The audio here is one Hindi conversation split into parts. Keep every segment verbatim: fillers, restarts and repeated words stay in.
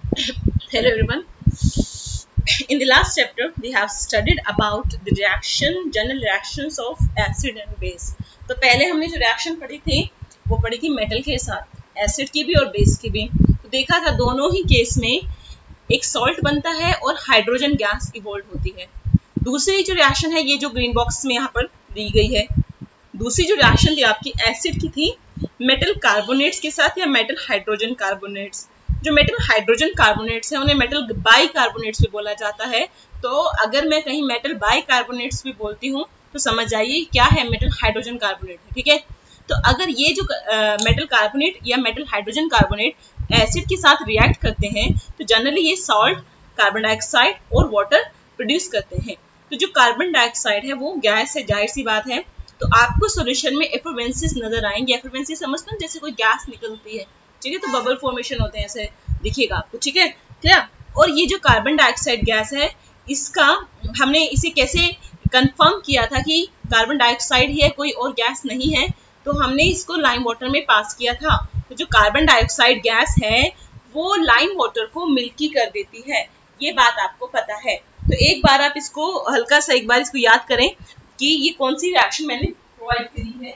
Hello everyone. In the last chapter we have studied about the reaction general reactions of acid and base. तो पहले हमने जो रिएक्शन पढ़ी थी वो पढ़ी थी मेटल के साथ, एसिड की भी और बेस की भी। तो देखा था दोनों ही केस में एक सॉल्ट बनता है और हाइड्रोजन गैस इवॉल्व होती है। दूसरी जो रिएक्शन है ये जो ग्रीन बॉक्स में यहाँ पर दी गई है, दूसरी जो रिएक्शन थी आपकी एसिड की थी मेटल कार्बोनेट्स के साथ या मेटल हाइड्रोजन कार्बोनेट्स। जो मेटल हाइड्रोजन कार्बोनेट्स है उन्हें मेटल बाई कार्बोनेट्स भी बोला जाता है। तो अगर मैं कहीं मेटल बाई कार्बोनेट्स भी बोलती हूँ तो समझ जाइए क्या है, मेटल हाइड्रोजन कार्बोनेट है। ठीक है, तो अगर ये जो मेटल कार्बोनेट या मेटल हाइड्रोजन कार्बोनेट एसिड के साथ रिएक्ट करते हैं तो जनरली ये सॉल्ट, कार्बन डाइऑक्साइड और वाटर प्रोड्यूस करते हैं। तो जो कार्बन डाइऑक्साइड है वो गैस है, जाहिर सी बात है। तो आपको सॉल्यूशन में एफर्वेंसेस नजर आएंगे। एफर्वेंसेस समझते हैं जैसे कोई गैस निकलती है, ठीक है, तो बबल फॉर्मेशन होते हैं, ऐसे दिखेगा आपको। ठीक है, क्या? और ये जो कार्बन डाइऑक्साइड गैस है इसका हमने इसे कैसे कंफर्म किया था कि कार्बन डाइऑक्साइड ही है, कोई और गैस नहीं है। तो हमने इसको लाइम वाटर में पास किया था। तो जो कार्बन डाइऑक्साइड गैस है वो लाइम वाटर को मिल्की कर देती है, ये बात आपको पता है। तो एक बार आप इसको हल्का सा एक बार इसको याद करें कि ये कौन सी रिएक्शन मैंने प्रोवाइड करी है।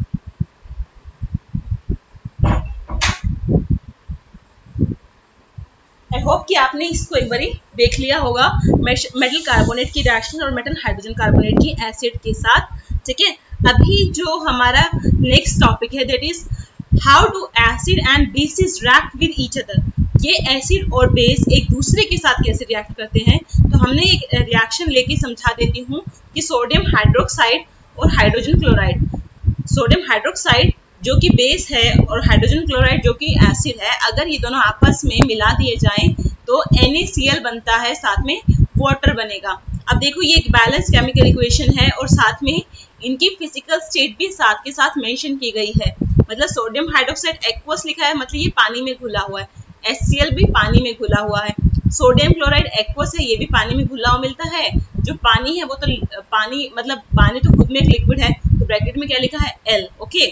आई होप कि आपने इसको एक बारी देख लिया होगा, मेटल कार्बोनेट की रिएक्शन और मेटल हाइड्रोजन कार्बोनेट की एसिड के साथ। ठीक है, अभी जो हमारा नेक्स्ट टॉपिक है that is how do acid and basis react with each other. ये एसिड और बेस एक दूसरे के साथ कैसे रिएक्ट करते हैं। तो हमने एक रिएक्शन लेके समझा देती हूँ कि सोडियम हाइड्रोक्साइड और हाइड्रोजन क्लोराइड, सोडियम हाइड्रोक्साइड जो कि बेस है और हाइड्रोजन क्लोराइड जो कि एसिड है, अगर ये दोनों आपस में मिला दिए जाएं तो एन ए सी एल बनता है, साथ में वाटर बनेगा। अब देखो ये एक बैलेंस केमिकल इक्वेशन है और साथ में इनकी फिजिकल स्टेट भी साथ के साथ मेंशन की गई है। मतलब सोडियम हाइड्रोक्साइड एक्वस लिखा है, मतलब ये पानी में घुला हुआ है, एच सी एल भी पानी में घुला हुआ है। सोडियम क्लोराइड एक्वस है, ये भी पानी में घुला हुआ मिलता है। जो पानी है वो तो पानी, मतलब पानी तो खुद में एक लिक्विड है, तो ब्रैकेट में क्या लिखा है, एल। ओके,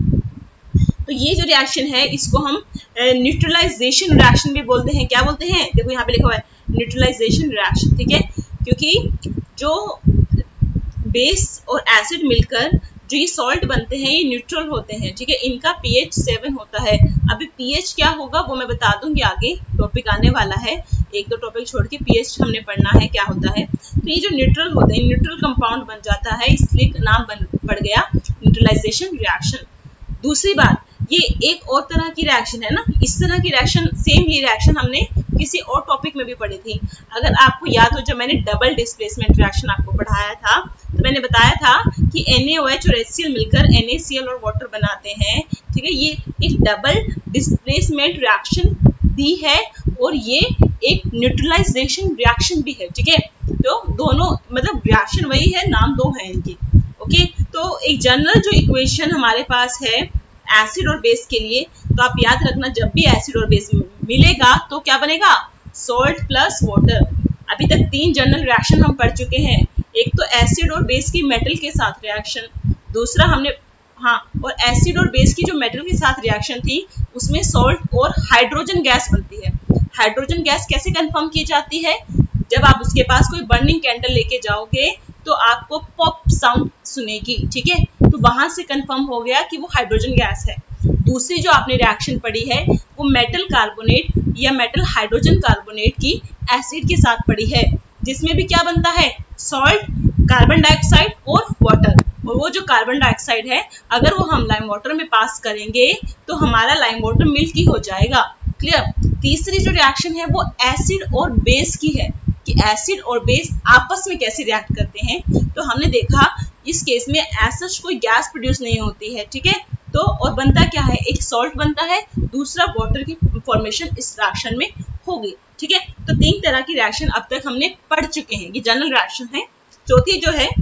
तो ये जो रिएक्शन है इसको हम न्यूट्रलाइजेशन रिएक्शन भी बोलते हैं। क्या बोलते हैं, देखो यहाँ पे लिखा हुआ है न्यूट्रलाइजेशन रिएक्शन। ठीक है, क्योंकि जो बेस और एसिड मिलकर जो ये सॉल्ट बनते हैं ये न्यूट्रल होते हैं। ठीक है, इनका पीएच सेवन होता है। अभी पीएच क्या होगा वो मैं बता दूंगी, आगे टॉपिक आने वाला है, एक दो टॉपिक छोड़ के पीएच हमने पढ़ना है क्या होता है। तो ये जो न्यूट्रल होते हैं, न्यूट्रल कंपाउंड बन जाता है, इसलिए नाम बन पड़ गया न्यूट्रलाइजेशन रिएक्शन। दूसरी बात, ये एक और तरह की रिएक्शन है ना, इस तरह की रिएक्शन, सेम ये रिएक्शन हमने किसी और टॉपिक में भी पढ़ी थी। अगर आपको याद हो, जब मैंने डबल डिस्प्लेसमेंट रिएक्शन आपको पढ़ाया था तो मैंने बताया था कि एन ए ओ एच और एच सी एल मिलकर एन ए सी एल और वाटर बनाते हैं। ठीक है, ये एक डबल डिस्प्लेसमेंट रिएक्शन भी है और ये एक न्यूट्रलाइजेशन रिएक्शन भी है। ठीक है, तो दोनों मतलब रिएक्शन वही है, नाम दो है इनकी। ओके, तो एक जनरल जो इक्वेशन हमारे पास है एसिड और बेस के लिए, तो आप याद रखना जब भी एसिड और बेस मिलेगा तो क्या बनेगा, सॉल्ट प्लस वाटर। अभी तक तीन जनरल रिएक्शन हम पढ़ चुके हैं, एक तो एसिड और बेस की मेटल के साथ रिएक्शन, दूसरा हमने हाँ और एसिड और बेस की जो मेटल के साथ रिएक्शन थी उसमें सॉल्ट और हाइड्रोजन गैस बनती है। हाइड्रोजन गैस कैसे कंफर्म की जाती है, जब आप उसके पास कोई बर्निंग कैंडल लेके जाओगे तो आपको पॉप साउंड सुनेगी। ठीक है, तो वहां से कंफर्म हो गया कि वो हाइड्रोजन गैस है। दूसरी जो आपने रिएक्शन पढ़ी है वो मेटल कार्बोनेट या मेटल हाइड्रोजन कार्बोनेट की एसिड के साथ पढ़ी है, जिसमें भी क्या बनता है, सॉल्ट, कार्बन डाइऑक्साइड और वाटर। और वो जो कार्बन डाइऑक्साइड है अगर वो हम लाइम वाटर में पास करेंगे तो हमारा लाइम वाटर मिल्की हो जाएगा। क्लियर। तीसरी जो रिएक्शन है वो एसिड और बेस की है कि एसिड और बेस आपस में कैसे रिएक्ट करते हैं। तो हमने देखा इस केस में ऐसा कोई गैस प्रोड्यूस नहीं होती है। ठीक है, तो और बनता क्या है, एक सॉल्ट बनता है, दूसरा वाटर की फॉर्मेशन इस रिएक्शन में होगी। ठीक है, तो तीन तरह की रिएक्शन अब तक हमने पढ़ चुके हैं, ये जनरल रिएक्शन है। चौथी जो है,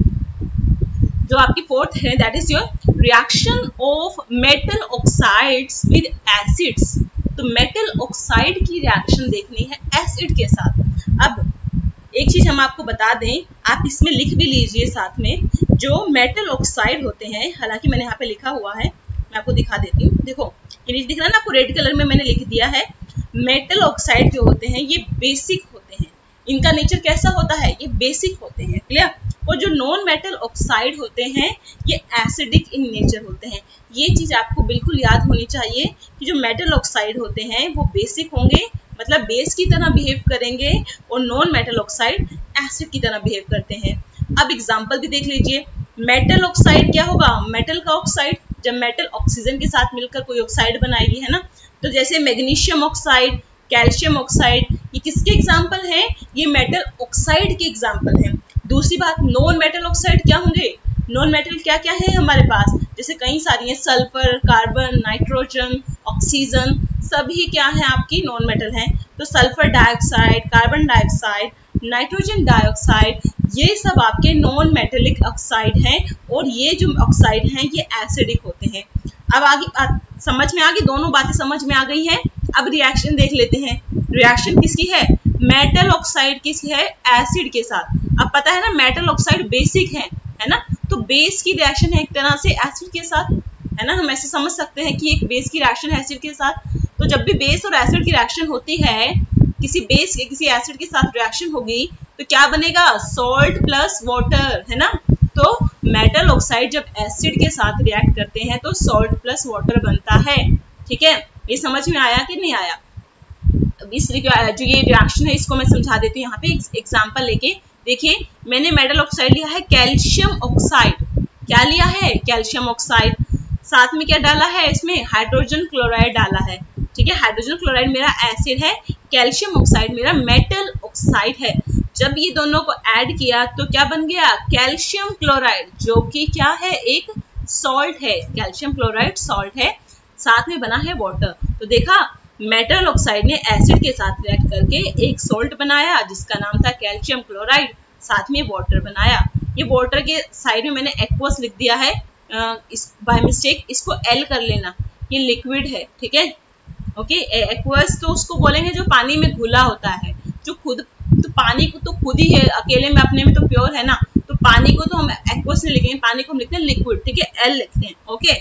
जो आपकी फोर्थ है, that is your reaction of metal oxides with acids. तो मेटल ऑक्साइड की रिएक्शन देखनी है एसिड के साथ। अब एक चीज हम आपको बता दें, आप इसमें लिख भी लीजिए साथ में, जो मेटल ऑक्साइड होते हैं, हालांकि मैंने यहाँ पे लिखा हुआ है, मैं आपको दिखा देती हूँ। देखो ये नीचे दिख रहा है ना आपको, रेड कलर में मैंने लिख दिया है। मेटल ऑक्साइड जो होते हैं ये बेसिक होते हैं, इनका नेचर कैसा होता है, ये बेसिक होते हैं, क्लियर। और जो नॉन मेटल ऑक्साइड होते हैं ये एसिडिक इन नेचर होते हैं। ये चीज आपको बिल्कुल याद होनी चाहिए कि जो मेटल ऑक्साइड होते हैं वो बेसिक होंगे, मतलब बेस की तरह बिहेव करेंगे, और नॉन मेटल ऑक्साइड एसिड की तरह बिहेव करते हैं। अब एग्जांपल भी देख लीजिए, मेटल ऑक्साइड क्या होगा, मेटल का ऑक्साइड, जब मेटल ऑक्सीजन के साथ मिलकर कोई ऑक्साइड बनाएगी, है ना, तो जैसे मैग्नीशियम ऑक्साइड, कैल्शियम ऑक्साइड, ये किसके एग्जाम्पल हैं, ये मेटल ऑक्साइड के एग्जाम्पल हैं। दूसरी बात, नॉन मेटल ऑक्साइड क्या होंगे, नॉन मेटल क्या क्या है हमारे पास, जैसे कई सारी हैं, सल्फर, कार्बन, नाइट्रोजन, ऑक्सीजन, सभी क्या है आपकी नॉन मेटल हैं। तो sulphur dioxide, carbon dioxide, nitrogen dioxide, ये सब आपके नॉन मेटेलिक ऑक्साइड हैं, और ये जो ऑक्साइड हैं ये एसिडिक होते हैं। अब आगे आ, समझ में आ गई, दोनों बातें समझ में आ गई हैं। अब रिएक्शन देख लेते हैं, रिएक्शन किसकी है, मेटल ऑक्साइड किसकी है, एसिड के साथ। अब पता है ना मेटल ऑक्साइड बेसिक है, है ना, तो बेस की रिएक्शन है एक तरह से एसिड के साथ, है ना, हम ऐसे समझ सकते हैं कि एक बेस की रिएक्शन है एसिड के साथ। तो जब भी बेस और एसिड की रिएक्शन होती है, किसी बेस के किसी एसिड के साथ रिएक्शन होगी तो क्या बनेगा, सॉल्ट प्लस वाटर, है ना। तो मेटल ऑक्साइड जब एसिड के साथ रिएक्ट करते हैं तो सॉल्ट प्लस वाटर बनता है, ठीक है। ये समझ में आया कि नहीं आया। अब इस जो ये रिएक्शन है इसको मैं समझा देती हूँ यहाँ पे एग्जांपल लेके। देखिए मैंने मेटल ऑक्साइड लिया है कैल्शियम ऑक्साइड, क्या लिया है, कैल्शियम ऑक्साइड, साथ में क्या डाला है, इसमें हाइड्रोजन क्लोराइड डाला है, ठीक है। हाइड्रोजन क्लोराइड मेरा एसिड है, कैल्शियम ऑक्साइड मेरा मेटल ऑक्साइड है। जब ये दोनों को ऐड किया तो क्या बन गया, कैल्शियम क्लोराइड, जो कि क्या है, एक सॉल्ट है, कैल्शियम क्लोराइड सॉल्ट है, साथ में बना है वाटर। तो देखा मेटल ऑक्साइड ने एसिड के साथ रिएक्ट करके एक सॉल्ट बनाया जिसका नाम था कैल्शियम क्लोराइड, साथ में वाटर बनाया। ये वाटर के साइड में मैंने एक्वस लिख दिया है, इस बाय मिस्टेक, इसको एल कर लेना, ये लिक्विड है, ठीक है, ओके। एक्वस तो उसको बोलेंगे जो पानी में घुला होता है, जो खुद तो पानी को तो खुद ही है अकेले में अपने में तो प्योर है ना, तो पानी को तो हम एक्वस नहीं लिखेंगे, पानी को हम लिखते हैं लिक्विड, ठीक है, एल लिखते हैं, ओके।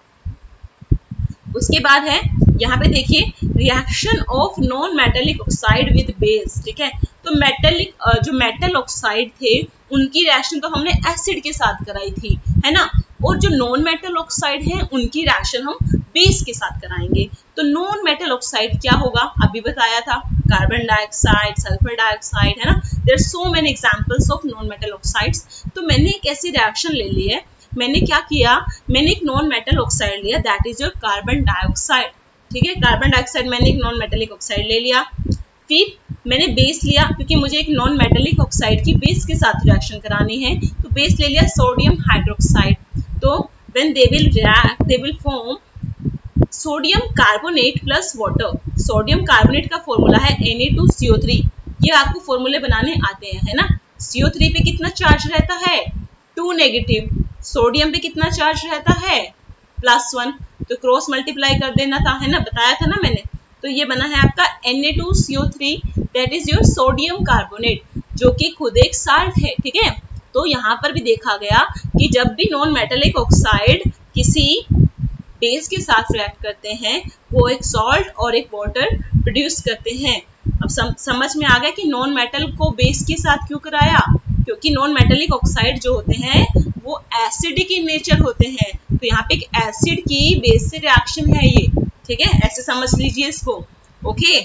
उसके बाद है यहाँ पे देखिए reaction of non metallic oxide with base, ठीक है। तो मेटेलिक जो मेटल ऑक्साइड थे उनकी रिएक्शन तो हमने एसिड के साथ कराई थी, है ना, और जो नॉन मेटल ऑक्साइड हैं उनकी रिएक्शन हम बेस के साथ कराएंगे। तो नॉन मेटल ऑक्साइड क्या होगा, अभी बताया था, कार्बन डाइऑक्साइड, सल्फर डाइऑक्साइड, है ना, there are so many examples of non metal oxides. तो मैंने एक ऐसी रिएक्शन ले ली है, मैंने क्या किया, मैंने एक नॉन मेटल ऑक्साइड लिया, that is your carbon dioxide, ठीक है। कार्बन डाइऑक्साइड मैंने एक नॉन मेटेलिक ऑक्साइड ले लिया, फिर मैंने बेस लिया, क्योंकि मुझे एक नॉन मेटेलिक ऑक्साइड की बेस के साथ रिएक्शन करानी है, तो बेस ले लिया सोडियम हाइड्रोक्साइड। तो when they will react they will form sodium carbonate plus water. Sodium carbonate का फॉर्मूला है N A two C O three, ये आपको फॉर्मूले बनाने आते हैं, है ना। सी ओ थ्री पे कितना चार्ज रहता है, टू नेगेटिव, सोडियम पे कितना चार्ज रहता है, प्लस वन, तो क्रॉस मल्टीप्लाई कर देना था, है ना, बताया था ना मैंने। तो ये बना है आपका N A two C O three, that is your sodium carbonate, जो कि खुद एक साल्ट है, ठीक है। तो यहाँ पर भी देखा गया कि जब भी नॉन मेटेलिक ऑक्साइड किसी बेस के साथ रिएक्ट करते हैं वो एक सॉल्ट और एक वाटर प्रोड्यूस करते हैं। अब सम, समझ में आ गया कि नॉन मेटल को बेस के साथ क्यों कराया, क्योंकि नॉन मेटेलिक ऑक्साइड जो होते हैं वो एसिडिक इन नेचर होते हैं। तो यहाँ पे एक एसिड की बेस से रिएक्शन है ये, ठीक है, ऐसे समझ लीजिए इसको, ओके।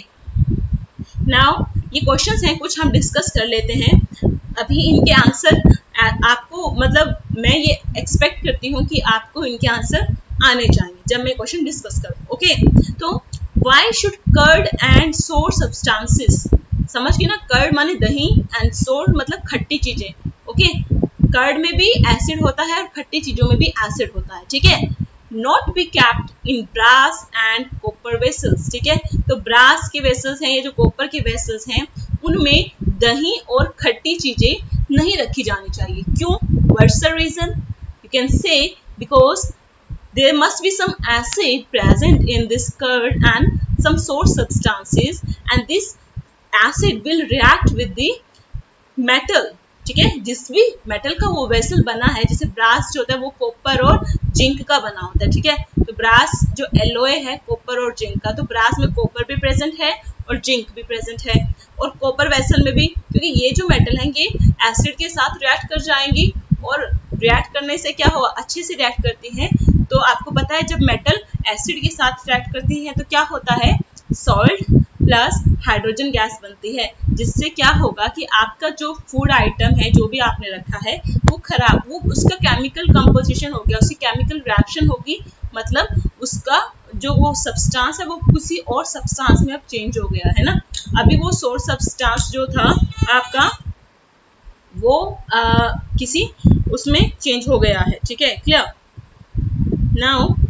नाउ ये क्वेश्चंस हैं कुछ, हम डिस्कस कर लेते हैं। अभी इनके आंसर आपको, मतलब मैं ये एक्सपेक्ट करती हूँ कि आपको इनके आंसर आने चाहिए जब मैं क्वेश्चन डिस्कस करूँ, ओके। तो why should curd and sour substances, समझ गए ना, कर्ड माने दही एंड सोर मतलब खट्टी चीजें, ओके। कर्ड में भी एसिड होता है और खट्टी चीजों में भी एसिड होता है, ठीक है। Not be kept in brass and copper vessels, ठीक है। तो ब्रास के वेसल्स हैं, ये जो कॉपर के वेसल्स हैं, उनमें दही और खट्टी चीजें नहीं रखी जानी चाहिए। क्यों, what's the reason, you can say because there must be some acid present in this curd and some source substances, and this acid will react with the metal, ठीक है। जिस भी मेटल का वो वेसल बना है, जैसे ब्रास जो होता है वो कॉपर और जिंक का बना होता है, ठीक है। तो ब्रास जो एलॉय है कॉपर और जिंक का, तो ब्रास में कॉपर भी प्रेजेंट है और जिंक भी प्रेजेंट है, और कॉपर वेसल में भी, क्योंकि ये जो मेटल है ये एसिड के साथ रिएक्ट कर जाएंगी, और रिएक्ट करने से क्या होगा, अच्छे से रिएक्ट करती हैं। तो आपको पता है जब मेटल एसिड के साथ रिएक्ट करती है तो क्या होता है, सॉल्ट प्लस हाइड्रोजन गैस बनती है, जिससे क्या होगा कि आपका जो फूड आइटम है, जो भी आपने रखा है वो खराब, वो उसका केमिकल कंपोजिशन हो गया, उसकी केमिकल रिएक्शन होगी, मतलब उसका जो वो सब्सटेंस है वो किसी और सब्सटेंस में अब चेंज हो गया है ना। अभी वो सोर्स सब्सटेंस जो था आपका वो आ, किसी उसमें चेंज हो गया है, ठीक है, क्लियर। नाउ